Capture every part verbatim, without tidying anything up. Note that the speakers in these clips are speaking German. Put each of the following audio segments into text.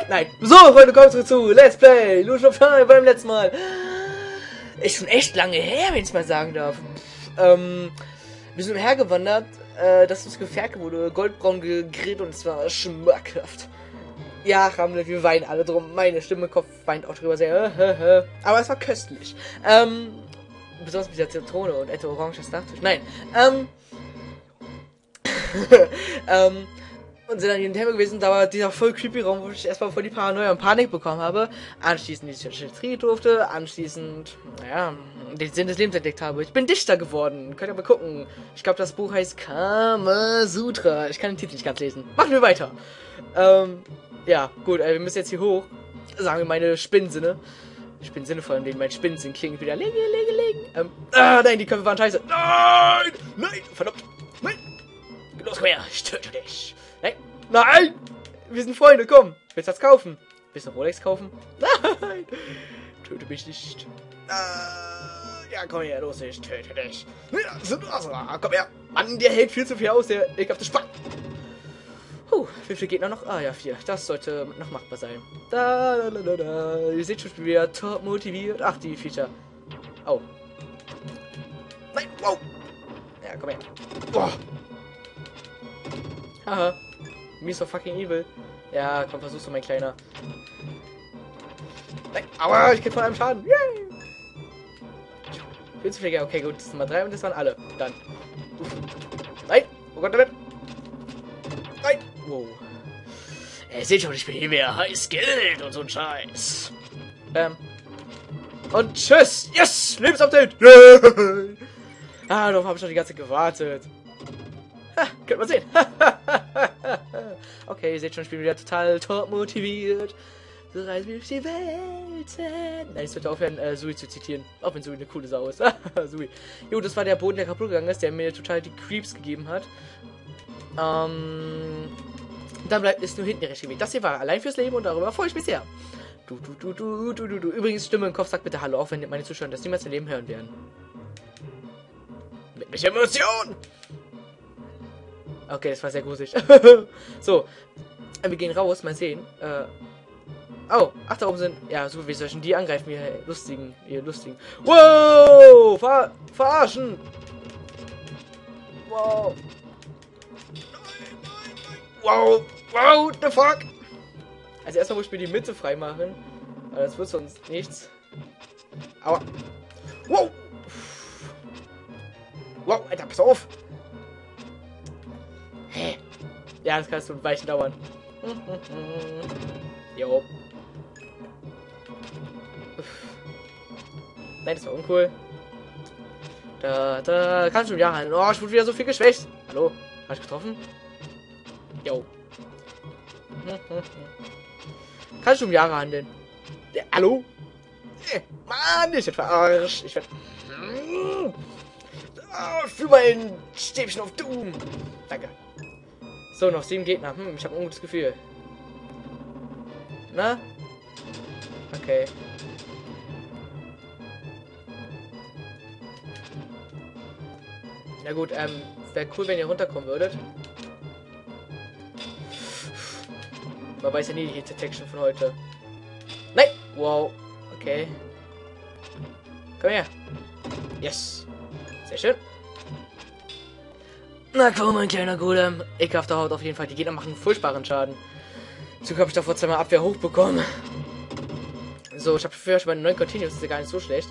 Nein. So, Freunde, kommt zurück zu Let's Play Illusion of Time beim letzten Mal. Ist schon echt lange her, wenn ich mal sagen darf. Ähm, wir sind hergewandert. Äh, das ist Gefährke wurde goldbraun gegrillt und es war schmackhaft. Ja, Ramlet, wir weinen alle drum. Meine Stimme, Kopf weint auch drüber sehr. Aber es war köstlich. Ähm, besonders mit der Zitrone und etwa oranges Nachtisch. Nein. Ähm, ähm, und sind dann in den Tempel gewesen, da war dieser voll creepy Raum, wo ich erstmal voll die Paranoia und Panik bekommen habe. Anschließend die Psychiatrie durfte, anschließend, naja, den Sinn des Lebens entdeckt habe. Ich bin Dichter geworden. Könnt ihr mal gucken. Ich glaube, das Buch heißt Kama Sutra. Ich kann den Titel nicht ganz lesen. Machen wir weiter. Ähm, ja, gut, äh, wir müssen jetzt hier hoch. Sagen wir meine Spinnensinne. Spinnensinne vor allem, denen mein Spinnensinn klingt wieder. Lege, lege, lege. Ähm, ah, nein, die Köpfe waren scheiße. Nein! Nein! Verdammt! Nein! Los, komm her! Ich töte dich! Nein! Nein! Wir sind Freunde, komm! Willst du das kaufen? Willst du Rolex kaufen? Nein! Töte mich nicht. Äh, ja, komm her, los, ich töte dich. Ja, komm her! Mann, der hält viel zu viel aus, der ekelhafte Spack! Puh, wie viel geht noch? Ah ja, vier. Das sollte noch machbar sein. Da, da, da, da, da. Ihr seht schon, ich bin wieder top motiviert. Ach, die Feature. Oh. Nein, wow. Ja, komm her. Boah. Haha. Me so fucking evil. Ja, komm, versuch's doch, mein Kleiner. Nein, aua, ich krieg von einem Schaden. Yay. Viel zu viel. Okay, gut, das sind mal drei und das waren alle. Dann. Uff. Nein, oh Gott, damit. Nein. Wow. Ihr seht schon, ich bin hier mehr heiß Geld und so ein Scheiß. Ähm. Und tschüss. Yes! Lebensupdate. Yeah. Ah, darauf habe ich schon die ganze Zeit gewartet. Ha, könnt man sehen. Okay, ihr seht schon, ich bin wieder total top motiviert. So reisen wir durch die Welt. Nein, ich sollte aufhören, äh, Sui zu zitieren. Auch wenn Sui eine coole Sau ist. Sui. Jo, das war der Boden, der kaputt gegangen ist, der mir total die Creeps gegeben hat. Ähm... Dann bleibt es nur hinten der rechte Weg. Das hier war allein fürs Leben und darüber freue ich mich sehr. Du, du, du, du, du, du, du. Übrigens, Stimme im Kopf sagt bitte Hallo, auch wenn meine Zuschauer das niemals im Leben hören werden. Mit mich Emotion! Okay, das war sehr gruselig. So, wir gehen raus, mal sehen. Äh, oh, ach, da oben sind... Ja, so, wir sollen die angreifen, ihr lustigen, ihr lustigen. Wow! Ver verarschen! Wow! Wow! Wow! The fuck! Also erstmal muss ich mir die Mitte frei machen. Aber das wird sonst nichts. Aua! Wow! Wow, Alter, pass auf! Hä? Ja, das kannst du ein Weichen dauern. Jo. Nein, das war uncool. Da, da, kannst du ja rein. Oh, ich wurde wieder so viel geschwächt. Hallo? Hast du getroffen? Jo. Kannst du um Jahre handeln? Ja, hallo? Äh, Mann, ich werde verarscht. Ich werde... Oh, für mein Stäbchen auf Doom. Danke. So, noch sieben Gegner. Hm, ich habe ein ungutes Gefühl. Na? Okay. Na gut, ähm, wäre cool, wenn ihr runterkommen würdet. Man weiß ja nie die Hit Detection von heute. Nein! Wow. Okay. Komm her. Yes. Sehr schön. Na komm, mein kleiner Golem. Ekelhafter Haut auf jeden Fall. Die Gegner machen furchtbaren Schaden. Zug habe ich davor zweimal Abwehr hochbekommen. So, ich habe früher schon mal neun Continues. Das ist ja gar nicht so schlecht.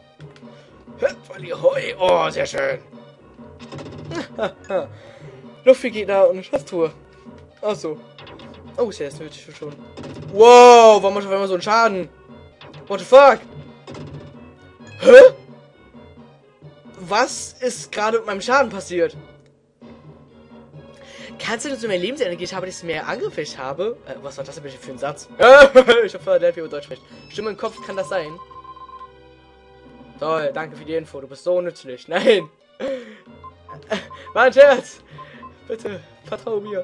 Oh, sehr schön. Luftgegner und eine Schatztruhe. Achso. Oh, ist ja das nötig schon. Wow, warum macht auf einmal so einen Schaden? What the fuck? Hä? Was ist gerade mit meinem Schaden passiert? Kannst du denn so mehr Lebensenergie haben, dass ich mehr angriffisch habe? Äh, was war das denn für ein Satz? Ich hab verlernt, wie man Deutsch spricht. Stimme im Kopf, kann das sein? Toll, danke für die Info. Du bist so nützlich. Nein. War ein Scherz. Bitte, vertrau mir.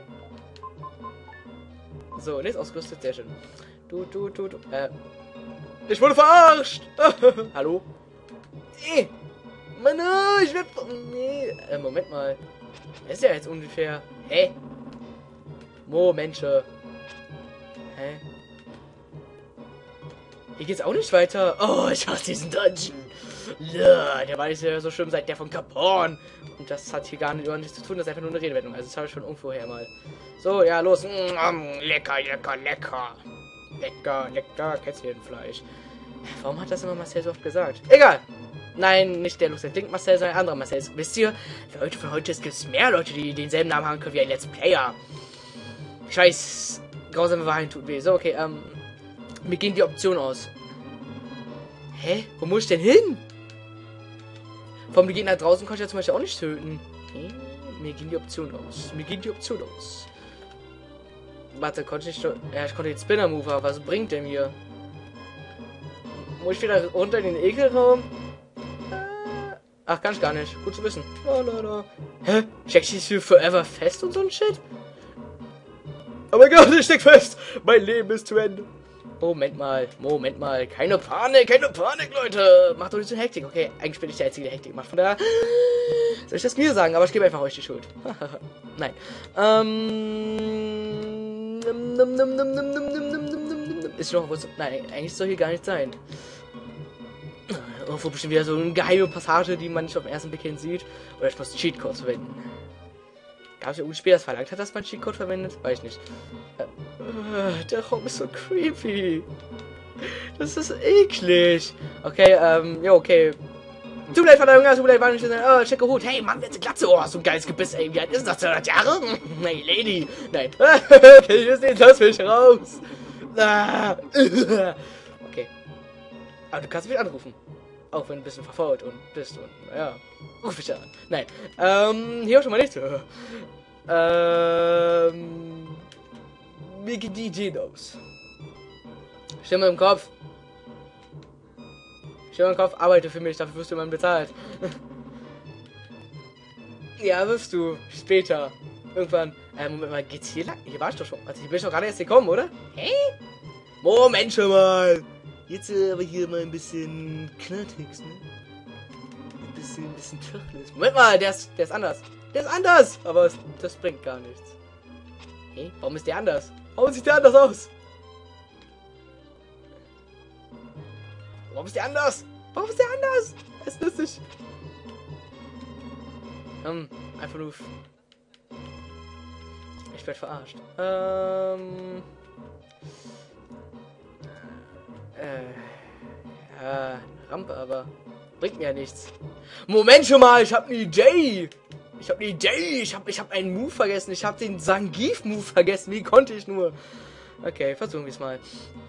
So, jetzt ausgerüstet, sehr schön. Du, du, du, du. Äh. Ich wurde verarscht! Hallo? Eh! Mann, ich werd. Nee. Äh, Moment mal. Das ist ja jetzt ungefähr. Hä? Momente. Hä? Hier geht's auch nicht weiter. Oh, ich hasse diesen Dungeon. Ja, der war nicht so schlimm seit der von Capone. Und das hat hier gar nicht, nichts zu tun, das ist einfach nur eine Redewendung. Also das habe ich schon irgendwoher mal. So, ja, los. Mm, lecker, lecker, lecker. Lecker, lecker, Kätzchenfleisch. Warum hat das immer Marcel so oft gesagt? Egal. Nein, nicht der Luxus Link Marcel, sondern ein anderer Marcel. Wisst ihr, Leute von heute, es gibt mehr Leute, die denselben Namen haben können wie ein Let's Player. Scheiß, grausame Wahrheit tut weh. So, okay, ähm, mir gehen die Optionen aus. Hä? Wo muss ich denn hin? Vom Gegner draußen konnte ich ja zum Beispiel auch nicht töten. Hä? Mir gehen die Optionen aus. Mir gehen die Optionen aus. Warte, konnte ich doch... Ja, ich konnte den Spinner-Move, aber was bringt der mir? Muss ich wieder runter in den Ekelraum? Äh, ach, kann ich gar nicht. Gut zu wissen. La, la, la. Hä? Steckst du hier forever fest und so ein Shit? Oh mein Gott, ich steck fest! Mein Leben ist zu Ende. Moment mal, Moment mal. Keine Panik, keine Panik, Leute. Macht doch nicht so Hektik. Okay, eigentlich bin ich der Einzige, der Hektik macht. Von daher soll ich das mir sagen, aber ich gebe einfach euch die Schuld. Nein. Ähm... Ist noch was? Nein, eigentlich soll hier gar nicht sein. Irgendwo bestimmt wieder so eine geheime Passage, die man nicht auf den ersten Blick hin sieht. Oder ich muss Cheatcodes verwenden. Gab es ja ein Spiel, das verlangt hat, dass man Cheatcode verwendet? Weiß ich nicht. Äh, der Raum ist so creepy. Das ist eklig. Okay, ähm, ja, okay. Tut mir leid, Vater Junge, tut mir leid, war nicht so, oh, schicke Hut. Hey, Mann, jetzt Glatze. Oh, so ein geiles Gebiss, ey. Wie alt ist das? zweihundert Jahre? Hey, Lady. Nein. Okay, hier ist lass mich raus. Okay. Aber du kannst mich anrufen. Auch wenn du ein bisschen verfault und bist und, naja. Ruf mich an. Nein. Ähm, hier auch schon mal nicht. Ähm. Mickey D. Genos. Stimme im Kopf. Stimme im Kopf, arbeite für mich, dafür wirst du immer bezahlt. Ja, wirst du. Später. Irgendwann. Äh, Moment mal, geht's hier lang? Hier war ich doch schon. Also, hier bin ich doch gerade erst gekommen, oder? Hä? Moment schon mal. Jetzt äh, aber hier mal ein bisschen Klartext, ne? Ein bisschen, ein bisschen Turtles. Moment mal, der ist, der ist anders. Der ist anders! Aber es, das bringt gar nichts. Hä? Warum ist der anders? Warum sieht der anders aus? Warum ist der anders? Warum ist der anders? Das ist lustig. Hm, einfach nur... Ich werde verarscht. Ähm... Äh... Ja, Rampe, aber... Bringt mir ja nichts. Moment schon mal, ich habe eine Idee. Ich habe eine Idee. Ich habe ich hab einen Move vergessen. Ich habe den Zangief-Move vergessen. Wie konnte ich nur? Okay, versuchen wir es mal.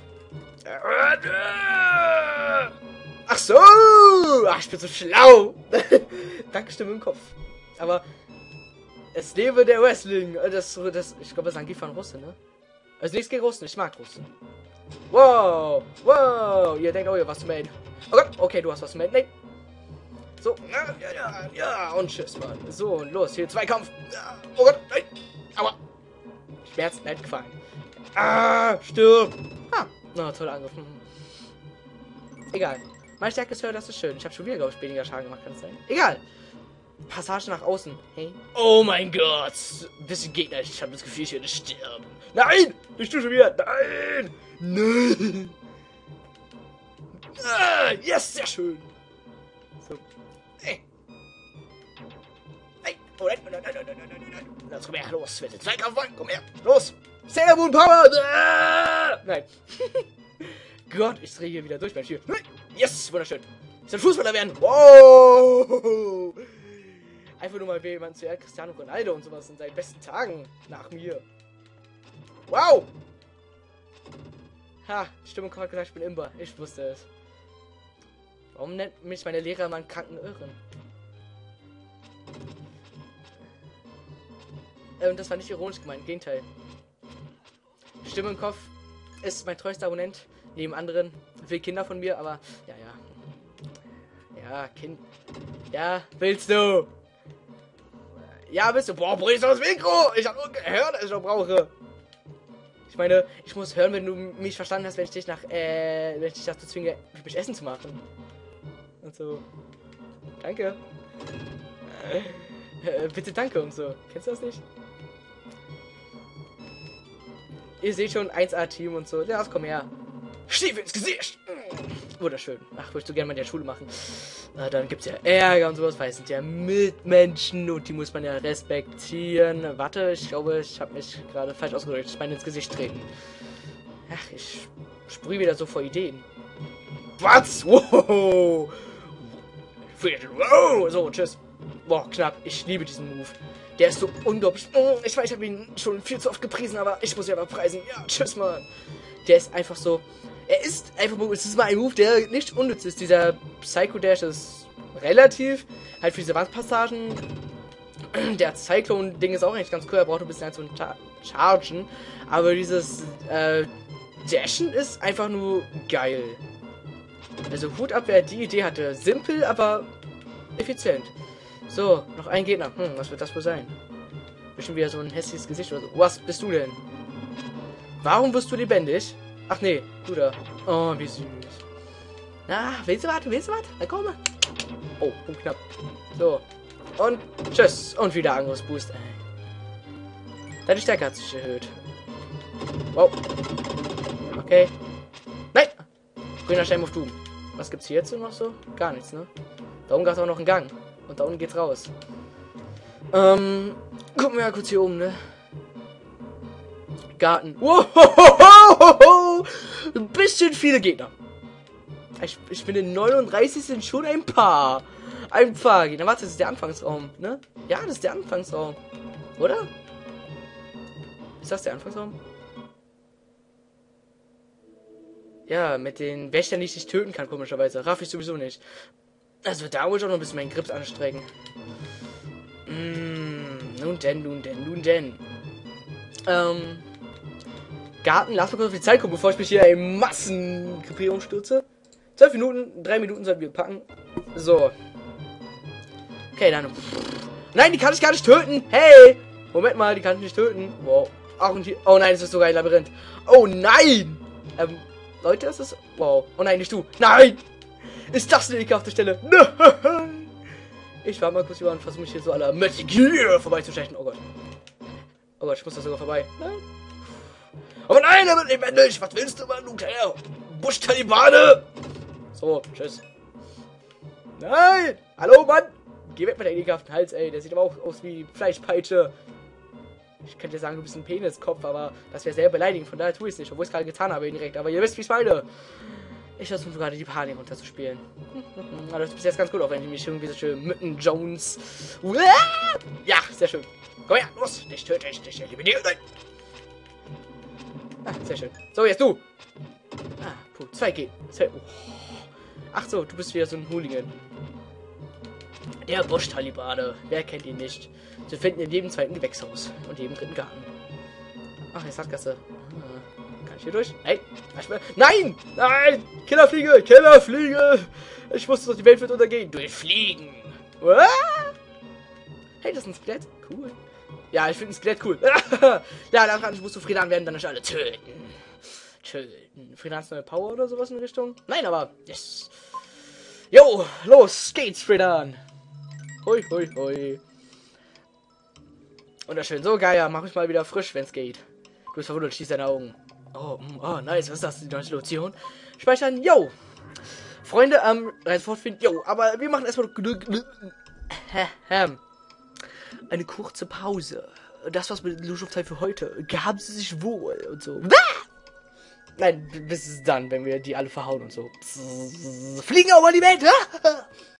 Ach so. Ach, ich bin so schlau. Danke, Stimme im Kopf. Aber es lebe der Wrestling. Das, das, ich glaube, Zangief war ein Russe, ne? Also nichts gegen Russen. Ich mag Russen. Wow. Wow. Ihr denkt, oh, ihr was zu melden. Oh Gott. Okay, du hast was zu melden. Nein. So, ja, ja, ja, und tschüss, Mann. So, und los, hier, Zweikampf. Ja, oh Gott, nein. Aua. Schmerz, nicht gefallen. Ah, stirb. Ah, na, toller Angriff. Egal. Meine Stärke ist höher, das ist schön. Ich habe schon wieder, glaube ich, weniger Schaden gemacht, kann es sein. Egal. Passage nach außen. Hey. Oh mein Gott. Ein bisschen Gegner. Ich habe das Gefühl, ich werde sterben. Nein! Ich tue schon wieder. Nein! Nein! Ah, yes, sehr schön. So. Hey. Hey. Oh nein, nein, nein, nein, nein, nein, nein, nein. Los, komm her, los. Bitte. Zweikampf, komm her. Los. Sailor Moon Power. Ah! Nein. Gott, ich drehe hier wieder durch beim Spiel. Yes, wunderschön. Ich soll Fußballer werden. Wow. Einfach nur mal jemand zu ehren. Cristiano Ronaldo und sowas in seinen besten Tagen nach mir. Wow. Ha, die Stimme hat gesagt, ich bin Imber. Ich wusste es. Warum nennt mich meine Lehrer immer einen kranken Irren? Ähm, das war nicht ironisch gemeint, im Gegenteil. Stimme im Kopf ist mein treuester Abonnent. Neben anderen viele Kinder von mir, aber ja, ja. Ja, Kind. Ja, willst du? Ja, willst du? Boah, brich das Mikro! Ich hab nur gehört, dass ich noch brauche. Ich meine, ich muss hören, wenn du mich verstanden hast, wenn ich dich nach, äh, wenn ich dich dazu zwinge, mich Essen zu machen. Und so. Danke. Äh, bitte danke und so. Kennst du das nicht? Ihr seht schon, eins A-Team und so. Ja, komm her. Stiefel ins Gesicht! Wunderschön. Ach, würde ich so gerne mal in der Schule machen. Äh, dann gibt es ja Ärger und sowas, weil es sind ja Mitmenschen und die muss man ja respektieren. Warte, ich glaube, ich habe mich gerade falsch ausgedrückt. Ich meine ins Gesicht treten. Ach, ich sprühe wieder so vor Ideen. Was? Wow! Wow! So, tschüss. Boah, knapp. Ich liebe diesen Move. Der ist so unglaublich. Ich weiß, ich habe ihn schon viel zu oft gepriesen, aber ich muss ihn aber preisen. Ja, tschüss, Mann. Der ist einfach so. Er ist einfach. Es ist mal ein Move, der nicht unnütz ist. Dieser Psycho Dash ist relativ. Halt für diese Wandpassagen. Der Cyclone-Ding ist auch eigentlich ganz cool. Er braucht ein bisschen zum Chargen. Aber dieses äh, Dashen ist einfach nur geil. Also Hut ab, wer die Idee hatte. Simpel, aber effizient. So, noch ein Gegner. Hm, was wird das wohl sein? Bestimmt wieder so ein hässliches Gesicht oder so. Was bist du denn? Warum wirst du lebendig? Ach nee, du da. Oh, wie süß. Na, willst du was? Willst du was? Na komm mal. Oh, und knapp. So. Und tschüss. Und wieder Angriffsboost. Deine Stärke hat sich erhöht. Wow. Okay. Nein! Grüner Stein auf Doom. Was gibt's hier jetzt noch so? Gar nichts, ne? Da oben gab es auch noch einen Gang. Und da unten geht's raus. Ähm, gucken wir mal kurz hier oben, ne? Garten. Wow, ein bisschen viele Gegner. Ich, ich finde neununddreißig sind schon ein paar. Ein paar Gegner. Warte, das ist der Anfangsraum, ne? Ja, das ist der Anfangsraum. Oder? Ist das der Anfangsraum? Ja, mit den Wächtern, die ich nicht töten kann, komischerweise. Raff ich sowieso nicht. Also da muss ich auch noch ein bisschen meinen Grips anstrengen. Mm, nun denn, nun denn, nun denn. Ähm. Garten, lass mal kurz auf die Zeit gucken, bevor ich mich hier in Massenkrepierung stürze. Zwölf Minuten, drei Minuten sollten wir packen. So. Okay, dann. Nein, die kann ich gar nicht töten. Hey! Moment mal, die kann ich nicht töten. Wow. Ach, und hier. Oh nein, es ist sogar ein Labyrinth. Oh nein! Ähm, Leute, das ist. Wow. Oh nein, nicht du. Nein! Ist das eine ekelhafte Stelle? Nein! Ich war mal kurz über und versuche mich hier so aller Metal Gear vorbeizustechen. Oh Gott. Oh Gott, ich muss da sogar vorbei. Nein. Aber nein, er wird lebendig. Was willst du, Mann, du kleiner Busch-Talibane? So, tschüss. Nein! Hallo, Mann! Geh weg mit deinem ekelhaften Hals, ey. Der sieht aber auch aus wie Fleischpeitsche. Ich könnte sagen, du bist ein Peniskopf, aber das wäre sehr beleidigend. Von daher tue ich es nicht, obwohl ich es gerade getan habe direkt. Aber ihr wisst, wie ich es meine. Ich versuche gerade die Panik runterzuspielen. Aber das ist bis jetzt ganz gut, auch wenn die mich irgendwie so schön Mücken Jones. Ja, sehr schön. Komm her, los! Dich töte ich, dich eliminiere. Nein! Ah, sehr schön. So, jetzt du! Ah, puh, zwei G. Zwei, oh. Ach so, du bist wieder so ein Hooligan. Der Busch-Talibane. Wer kennt ihn nicht? Zu finden in jedem zweiten Gewächshaus und jedem dritten Garten. Ach, jetzt Sackgasse. Ah, kann ich hier durch? Nein! Nein! Nein! Killerfliege! Killerfliege! Ich wusste doch, die Welt wird untergehen. Durch Fliegen! Ah! Hey, das ist ein Skelett. Cool. Ja, ich finde ein Skelett cool. Ja, daran musst du Friedan werden, dann euch alle töten. Töten. Friedans neue Power oder sowas in die Richtung? Nein, aber. Yes. Jo, los geht's, Friedan. Hoi, hoi, hoi. Wunderschön. So, Gaia, mach mich mal wieder frisch, wenn's geht. Du bist verwundert, schieß deine Augen. Oh, oh, nice. Was ist das? Die neue Situation? Speichern. Yo. Freunde, ähm, rein fortfinden. Yo, aber wir machen erstmal eine kurze Pause. Das war's mit Luschofzeit für heute. Gaben Sie sich wohl und so. Nein, bis dann, wenn wir die alle verhauen und so. Fliegen auch mal die Welt,